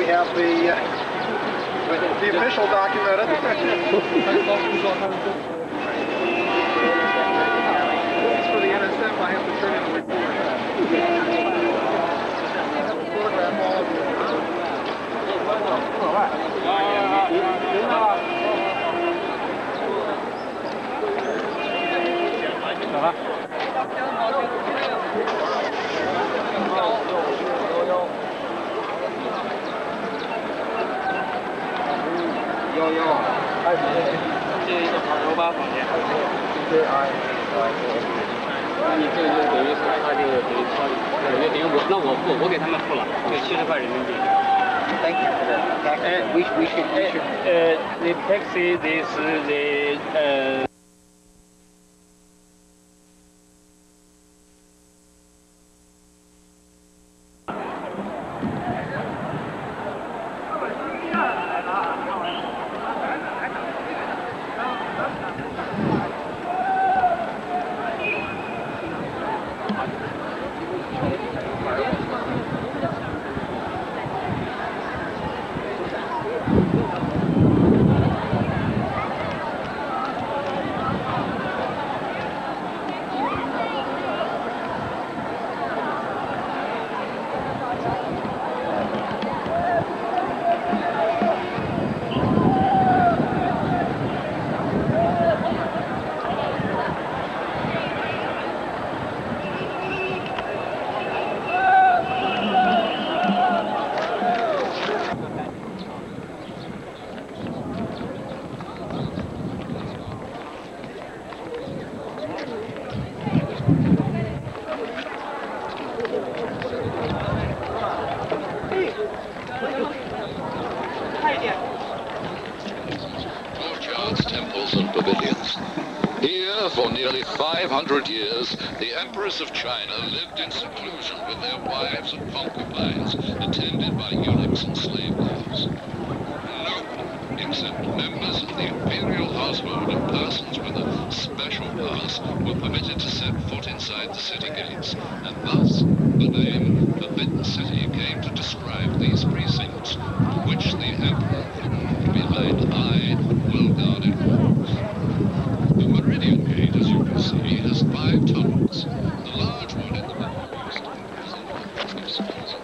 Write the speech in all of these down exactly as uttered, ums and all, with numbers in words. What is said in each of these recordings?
we have the uh, the official documented. It's for the N S F. I have to turn in a report. Photograph all of you. 幺幺，二十，这一个二幺八房间。对啊，那你这个就等于是他这个等于他等于等于我那我付我给他们付了，就七十块人民币。Thank you for the taxi. We we should we should. Uh, the taxi this the uh. For nearly five hundred years, the emperors of China lived in seclusion with their wives and concubines, attended by eunuchs and slave girls. No one, except members of the imperial household and persons with a special pass, were permitted to set foot inside the city gates, and thus the name Forbidden City came to describe these precincts, which the emperor formed behind high, well-guarded walls. The Meridian Gate, as you can see, has five tunnels. The large one in the middle used to represent.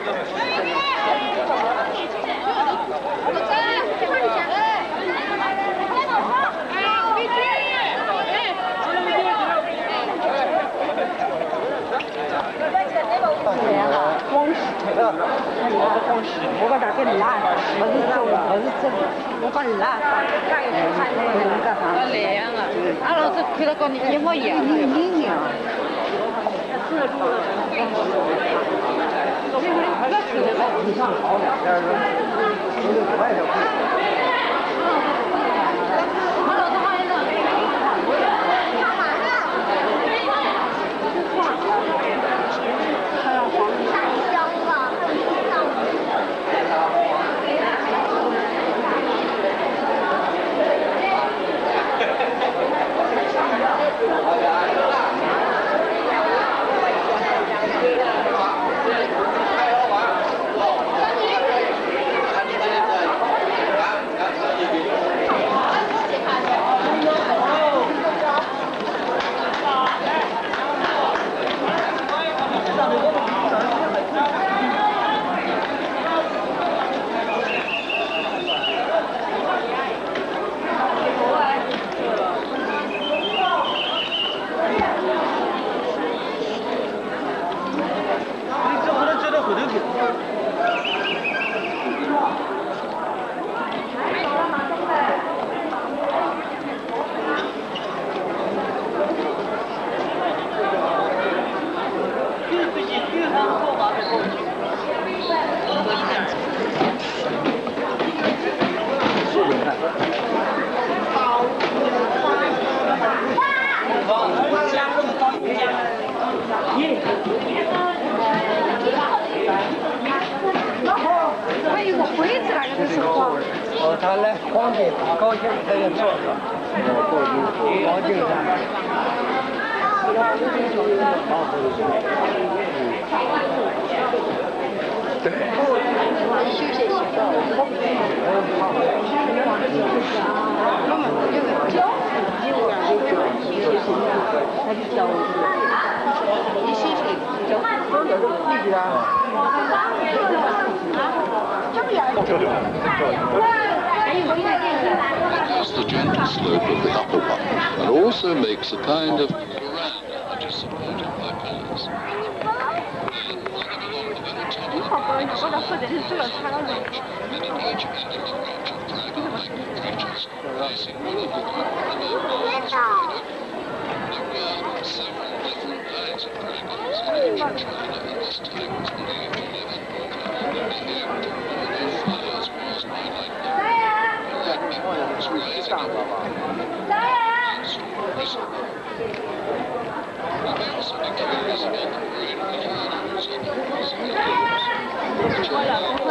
我把它给拉，不是走，不是走，我把拉，干啥？那样啊，俺老子看到跟你一模一样，一样。那是的，你上好点，这样子，我就快点。 还有个灰子那个是黄。 哦，他来黄金高兴他也做了，黄金对。 休息休息。那么这个胶，有点儿这个休息，它就胶。你休息胶，你知道？ Because the gentle slope of the upper one, and also makes a kind of veranda which is supported by pillars. Then, running along the very top of the ground is a long bridge, and at each end of the bridge are dragon-like creatures facing one another in a marvelous way. There were several different kinds of dragons in ancient China at this time was believed to live in water and behaved to warn off fires caused by lightning. Lightning bolts rising up and storms. You may also be curious about the parade of the animals on the walls of the caves, which are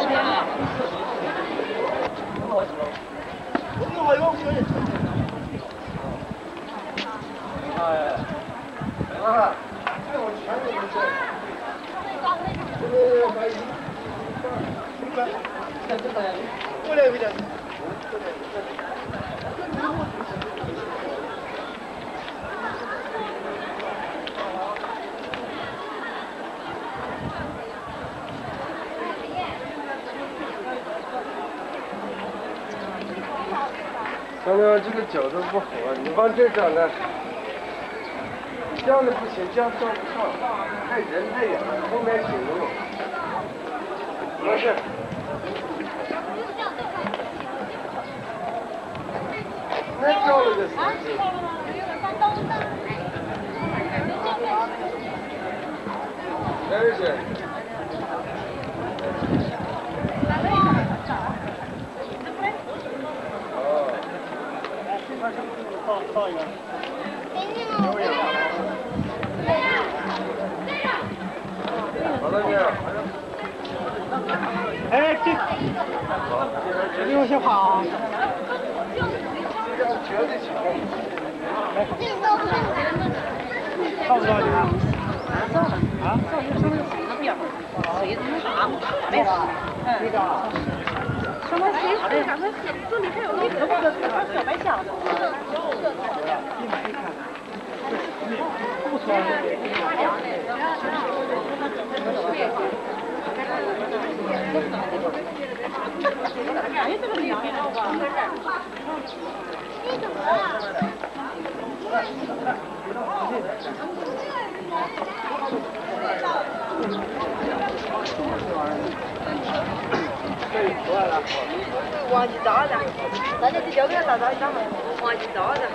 刚刚这个角度不好，你往这长呢，这样的不行，这样照不上，太人太远了，后面挺路。没事。那照了个啥？真是。 好了，你。哎，这，这有些好。绝对强。差不多少钱？啊？照一升那边，水这么大，没事。嗯。什么水？咱们这里还有那个小白箱子。 不错。 忘记招了，那就交给他打招一张嘛，忘记招了。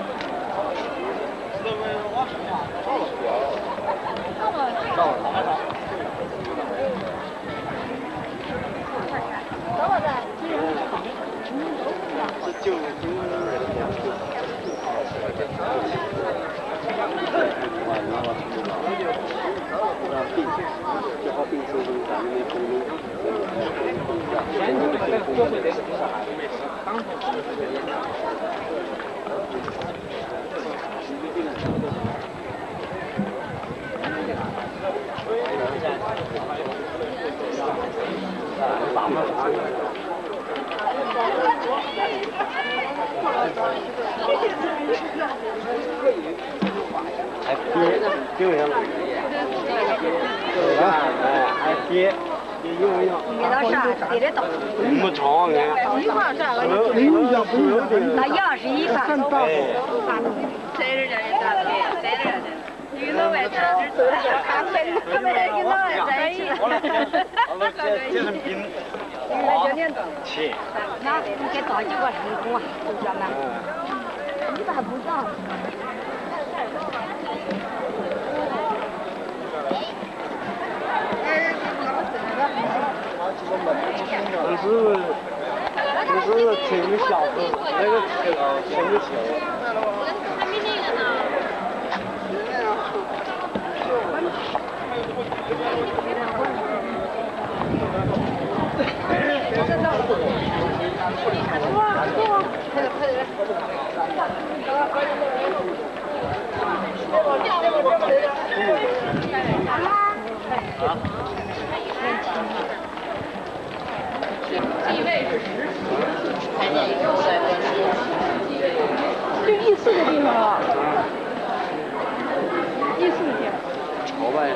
还跌，就像对吧？哎，还跌，跌有没有？ 跌到啥？跌得到。 没长哎。 一块啥个？那羊是一块。这点儿也咋的？这点儿的。你老外这这这看没？他们跟老外在一起。 这这是冰。切。 那你给倒几个成功啊？就这样。你咋不让？ 但是但是挺小的，那个挺小。 还没那个呢。地位是实时，看见有三分钟。就一四的地方啊，一四的地方。 朝拜。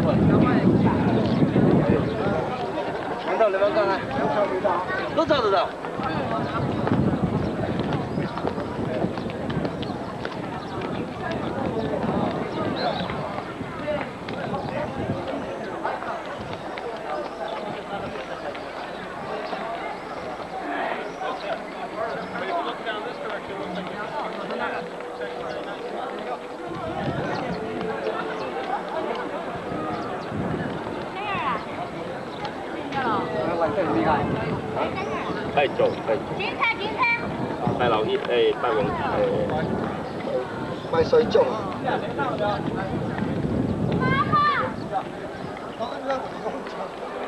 看到那边干啥？都找得到。 拜酒，拜警察，警察。 拜老爺，誒拜王，誒拜水粽。 媽媽。